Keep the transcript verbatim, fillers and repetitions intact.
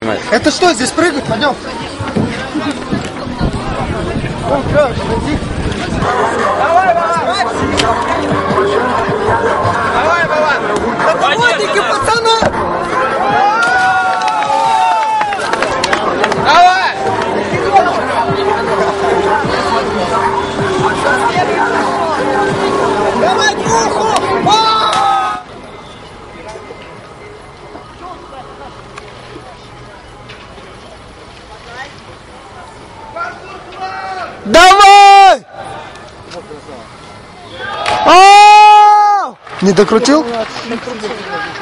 Это что, здесь прыгать? Пойдем. Давай, Вован! Давай, Вован! Это водники, пацаны! Давай! Давай, двуху! Давай! А-а-а! Не докрутил?